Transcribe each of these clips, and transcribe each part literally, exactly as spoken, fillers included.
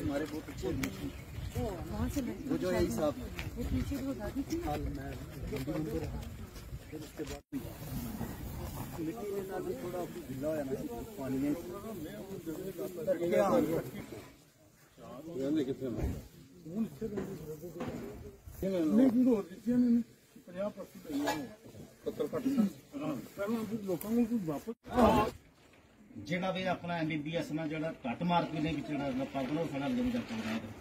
हमारे बहुत अच्छे वो जो है साहब फिर उसके बाद मिट्टी के साथ भी थोड़ा ढीला हो जाना पानी में ਜਿਹੜਾ ਵੀ ਆਪਣਾ ਐਮਬੀਬੀਐਸ ਨਾਲ ਜਿਹੜਾ ਘੱਟ ਮਾਰਕ ਨੇ ਵਿੱਚ ਜਿਹੜਾ ਪਾਗਲ ਉਹ ਸਾਡਾ ਲਿੰਕ ਕਰ ਰਿਹਾ ਹੈ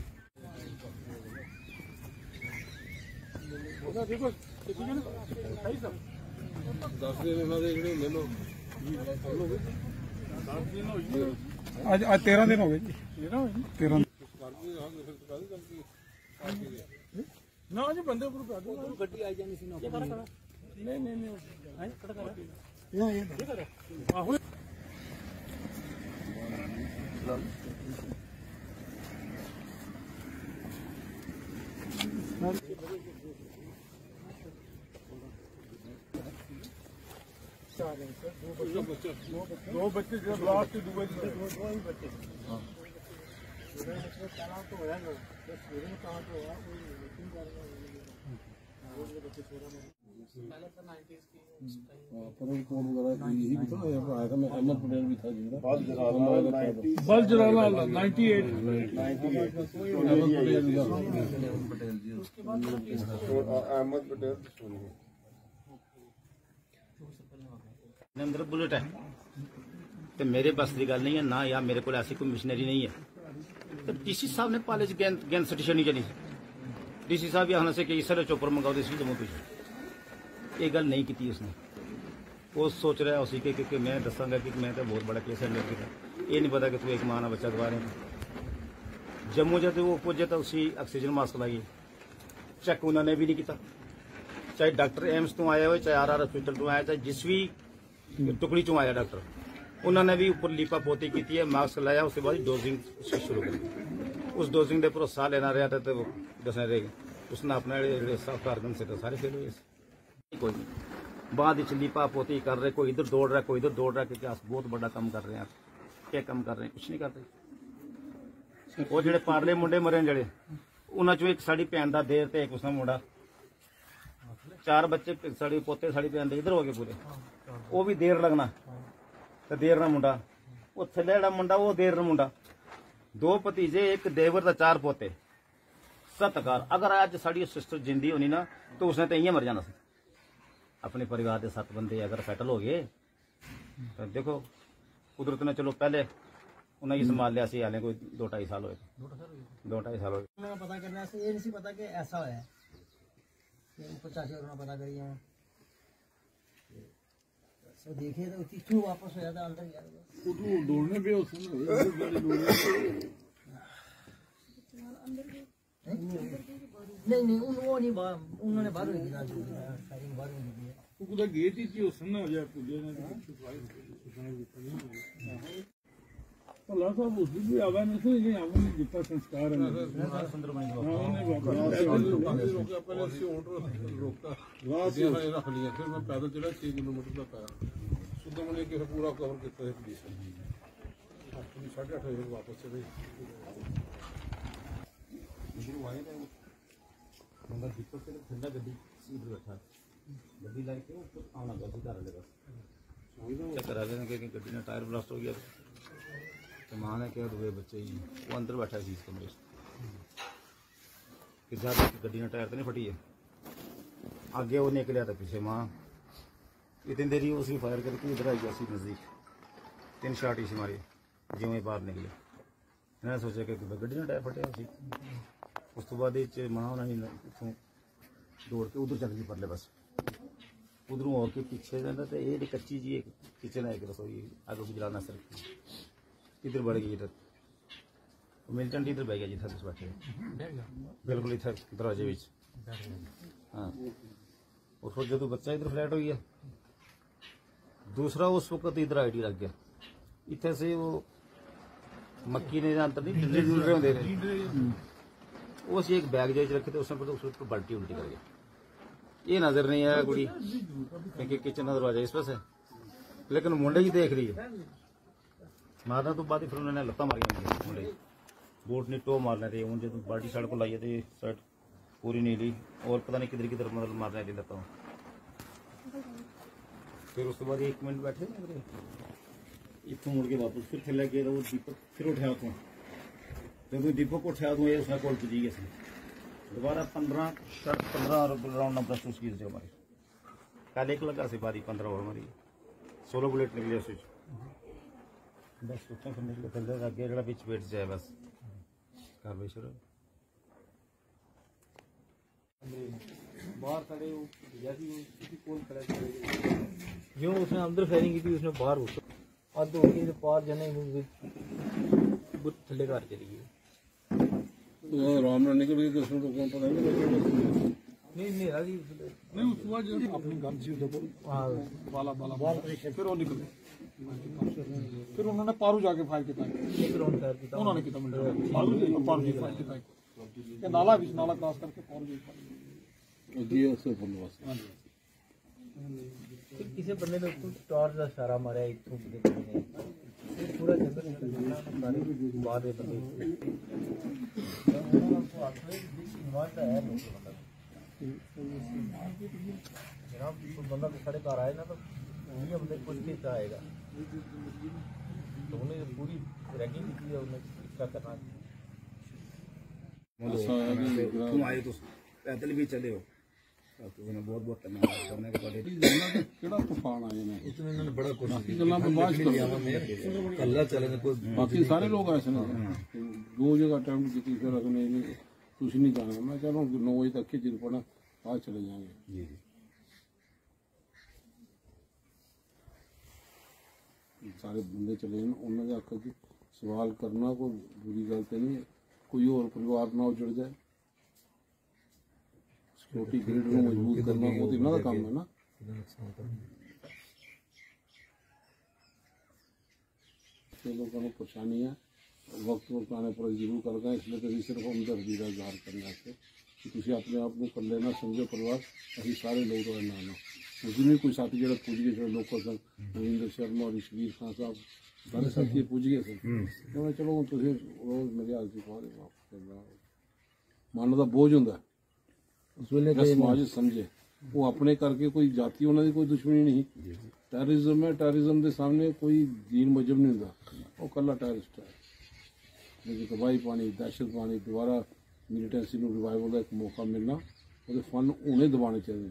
ਉਹਦਾ ਦੇਖੋ ਕਿੰਨੇ ਨੇ ਸਹੀ ਸਭ ਦਸ ਦਿਨ ਉਹਨਾਂ ਦੇ ਜਿਹੜੇ ਹੁੰਦੇ ਨੇ ਦਸ ਦਿਨ ਹੋ ਗਏ ਅੱਜ ਅੱਜ ਤੇਰਾਂ ਦਿਨ ਹੋ ਗਏ ਜੀ ਤੇਰਾਂ ਨਾ ਜੀ ਬੰਦੇ ਉੱਪਰ ਕਰ ਦੋ ਗੱਡੀ ਆਈ ਜਾਣੀ ਸੀ ਨਾ ਨਹੀਂ ਨਹੀਂ ਨਹੀਂ ਹਾਂ ਖੜਾ ਕਰ ਇਹ ਇਹ ਆਹੋ दो बच्चे जब लास्ट दो बच्चे दो ही बच्चे तो होया ना में कहाँ तो होया बल जराला नाइन्टी एट अहमद पटेल अंदर बुलेट है तो मेरे बस की गल नहीं है ना या मेरे को ऐसी कोई मशीनरी नहीं है तो डीसी साहब ने पाले गैन स्टेशन नहीं चली डीसी साहब भी आने से कि सर चोपर मंगाओ इसलिए जम्मू पीछे ये गल नहीं की उसने वो सोच रहा है उसी के क्योंकि मैं दसांगा कि मैं तो बहुत बड़ा केस है मेरे का ये नहीं पता कि तू एक मां ना बच्चा दबा रहे जम्मू जब वो पहुंचे तो उसी ऑक्सीजन मास्क लगाई चेक उन्होंने भी नहीं किया चाहे डॉक्टर एम्स तो आया हो चाहे आर आर हॉस्पिटल तो आया चाहे जिस भी टुकड़ी चो आया डॉक्टर उन्होंने भी ऊपर लीपा पोती की है मास्क लाया उसके बाद डोजिंग शुरू करी उस डोजिंग के ऊपर साह लेना रहा था तो दसने रहेगी उसने अपने साफ कारगन से तो सारे फेल हुए कोई नहीं बाद लीपा पोती कर रहे कोई इधर दौड़ रहा है कोई इधर दौड़ रहा है क्योंकि आप बहुत बड़ा काम कर रहे हैं क्या काम कर रहे हैं कुछ नहीं कर रहे वो जो पारले मुंडे मरे जड़े उन्होंने चो एक साड़ी भैन का देर तो एक उसका मुंडा चार बच्चे साड़ी पोते साड़ी भैन दे इधर हो गए पूरे वो भी देर लगना तो देर ना मुंडा वो थले जड़ा मुंडा वो देर ना मुंडा दो भतीजे एक देवर का चार पोते सत्कार अगर आज साड़ी सिस्टर जिंदी होनी ना तो उसने तो इं मर जाना अपने परिवार के सत्त बंदे अगर सेटल हो गए तो देखो कुदरत ने चलो पहले उन्हें ही संभाल लिया सी हाले कोई दो ढाई साल हुए दो ढाई साल हुए पता करना ये नहीं पता कि ऐसा होया पचासी और पता करिए तो देखे तो क्यों वापस होया था अंदर यार दौड़ने पे नहीं नहीं उन वो नहीं उन्होंने बाहर हुई ना फायरिंग बाहर हुई है वो कुछ गेट ही थी उसने हो जाए कुछ ना अल्लाह साहब उस भी आवाज नहीं सुनी नहीं आवाज नहीं जितना संस्कार है सुंदर बन गया पहले से ऑर्डर रोका रात से रख लिया फिर मैं पैदल चला छह किलोमीटर तक आया सुंदरमणि के पूरा कवर किया है पुलिस ने साढ़े आठ बजे वापस चले बंदा दीपक से ठंडा गड्डी सीट बैठा गड्डी लाइक के ऊपर आना गड्डी कर ले बस चेक करा लेना कि गड्डी में टायर ब्लास्ट हो गया तो मां ने क्या दुए बच्चे ही वो अंदर बैठा सी इस कमरे कि ज्यादा गड्डी में टायर तो नहीं फटी है आगे वो निकलिया था पीछे मां इतनी देरी उसी फायर करके इधर आई गया नजदीक तीन शॉट इसी मारी जो में बाहर निकले इन्होंने सोचा कि गड्डी में टायर फटे उसी उस तो बाद मां उन्होंने इतों दौड़ के उधर चल गई परले बस उधरों और के पीछे जाता तो ये कच्ची जी एक किचन है एक रसोई आगे गुजराना सर इधर बढ़ गई इधर मिल्टन इधर बह गया जी था बैठे बिल्कुल इधर दरवाजे में हाँ और फिर जो बच्चा इधर फ्लैट हो गया दूसरा उस वक्त इधर आई डी लग गया इतने से वो मक्की ने अंतर नहीं ढिले ढूंढ रहे होंगे वो सी एक बैग जो रखे थे उसने पता उस पर बाल्टी उल्टी कर गया ये नजर नहीं आया कुड़ी क्योंकि किचन का दरवाजा इस पास है लेकिन मुंडे ही देख रही है मारना तो बाद फिर उन्होंने लत्ता मारिया मुंडे बोट ने टो मारने थे हूँ जो बाल्टी साइड को लाइए थे शर्ट पूरी नहीं ली और पता नहीं किधर किधर मतलब मारने के लेता हूँ। फिर उसके बाद एक मिनट बैठे इतों मुड़ के वापस फिर थले गए तो वो दीपक फिर उठाया उतों तो दीपक को उठाया तो ये उसने कोल पुजी गए दोबारा पंद्रह पंद्रह राउंड नंबर चूज की थे हमारे कल एक लगा से बारी पंद्रह ओवर मारी सोलह बुलेट निकले उस बस उठे फिर निकले थले अगे जरा बिच बैठ जाए बस कार्रवाई शुरू बाहर खड़े हो जैसी कौन खड़ा जो उसने अंदर फायरिंग की थी उसने बाहर उठ अद हो गई पार जने बुत थले कर चली गई आराम नाल निकल गई किसने तो कौन पता नहीं नहीं नहीं राजी नहीं उस बाद जो अपनी गन सी उधर हां वाला वाला फिर वो निकल फिर उन्होंने पारू जाके फायर किया एक राउंड फायर किया उन्होंने कितना मिनट पारू पारू जी फायर किया ये नाला भी नाला क्रॉस करके पारू जी फायर जी उससे बंदोबस्त हां जी किसी बंदे ने उसको टॉर्च का इशारा मारा इथों के करने पूरा जंगल सारे बाद में बंदे उन्होंने आखिर इन्वाइट है मतलब जनाब कोई बंदा साढ़े घर आए ना तो ये बंदे कुछ भी आएगा तो उन्हें पूरी रैगिंग की है उन्हें इसका करना तुम आए तो पैदल भी चले हो बहुत बहुत करने के बाद केड़ा तूफान आए ने इतने इन्होंने बड़ा कोशिश बाकी गल्लां में बात कर अल्लाह चले कोई बाकी सारे लोग आए थे ना दो जगह अटेम्प्ट की फिर अगले नहीं कुछ नहीं जाना मैं कह रहा हूँ नौ बजे तक के जिन पड़ा आज चले जाएंगे जी सारे बंदे चले जान उन्होंने आखा कि सवाल करना कोई बुरी गल तो नहीं है कोई और परिवार ना उजड़ जाए सिक्योरिटी ग्रिड को मजबूत करना वो तो इन्हों का काम है ना लोगों को परेशानी है वक्त वक्त आने पर जरूर कर गए इसलिए तो सिर्फ हमदर्दी का इजहार करने कि तुम अपने आप को कर लेना समझो परिवार अभी सारे लोग तो ना आना उस दिन भी कोई साथी जो पुज गए थे लोग सन रविंद्र शर्मा और ईशवीर खान साहब सारे साथी पुज गए सन मैं चलो तुम रोज मेरे हाल से मन का बोझ होंगे समाज समझे वो अपने करके कोई जाति उन्होंने कोई दुश्मनी नहीं टैरिज्म है टैरिज्म के सामने कोई दीन मजहब नहीं होंगे वो कला टैरिस्ट है लेकिन तबाही पानी दहशत पानी दोबारा मिलिटेंसी को रिवाइवल का एक मौका मिलना वो फंड उन्हें दबाने चाहिए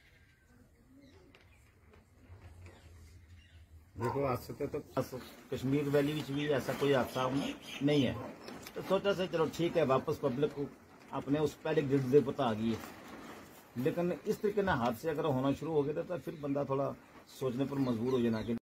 देखो आज से तो कश्मीर वैली भी ऐसा कोई हादसा नहीं है तो सोचा से चलो ठीक है वापस पब्लिक को अपने उस पहले ग्रिड से पता आ गई है लेकिन इस तरीके से हादसे अगर होना शुरू हो गए तो फिर बंदा थोड़ा सोचने पर मजबूर हो जाना कि